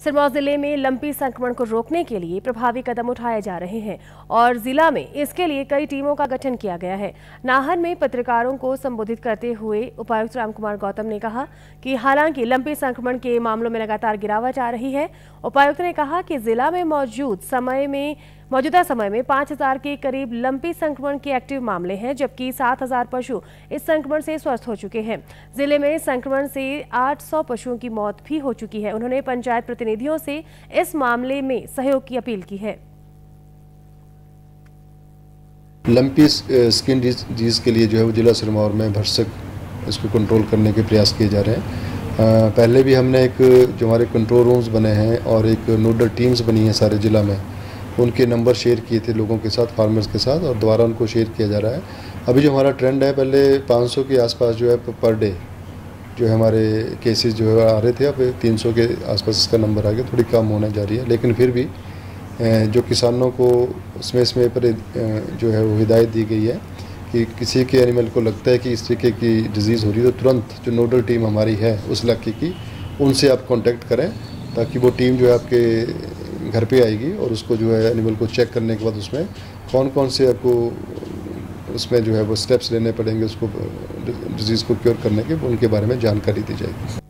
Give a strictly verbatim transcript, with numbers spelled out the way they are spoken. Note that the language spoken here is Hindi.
सिरमौर जिले में लंपी संक्रमण को रोकने के लिए प्रभावी कदम उठाए जा रहे हैं और जिला में इसके लिए कई टीमों का गठन किया गया है। नाहन में पत्रकारों को संबोधित करते हुए उपायुक्त रामकुमार गौतम ने कहा कि हालांकि लंपी संक्रमण के मामलों में लगातार गिरावट आ रही है। उपायुक्त ने कहा कि जिला में मौजूद समय में मौजूदा समय में पाँच हजार के करीब लंपी संक्रमण के एक्टिव मामले हैं, जबकि सात हजार पशु इस संक्रमण से स्वस्थ हो चुके हैं। जिले में संक्रमण से आठ सौ पशुओं की मौत भी हो चुकी है। उन्होंने पंचायत प्रतिनिधियों से इस मामले में सहयोग की अपील की है। लंपी स्किन डिजीज के लिए जो है वो जिला सिरमौर में भरसक इसको कंट्रोल करने के प्रयास किए जा रहे हैं। आ, पहले भी हमने एक जो हमारे कंट्रोल रूम्स बने हैं और एक नोडल टीम्स बनी हैं सारे जिला में, उनके नंबर शेयर किए थे लोगों के साथ, फार्मर्स के साथ, और दोबारा उनको शेयर किया जा रहा है। अभी जो हमारा ट्रेंड है, पहले पाँच सौ के आसपास जो है पर डे जो है हमारे केसेस जो है आ रहे थे, अब तीन सौ के आसपास इसका नंबर आ गया, थोड़ी कम होने जा रही है। लेकिन फिर भी जो किसानों को उसमें इसमें पर जो है वो हिदायत दी गई है कि किसी के एनिमल को लगता है कि इस तरीके की डिजीज़ हो रही है तो तुरंत जो नोडल टीम हमारी है उस इलाके की, उनसे आप कांटेक्ट करें, ताकि वो टीम जो है आपके घर पे आएगी और उसको जो है एनिमल को चेक करने के बाद उसमें कौन कौन से आपको उसमें जो है वो स्टेप्स लेने पड़ेंगे उसको डिजीज़ को क्योर करने के, उनके बारे में जानकारी दी जाएगी।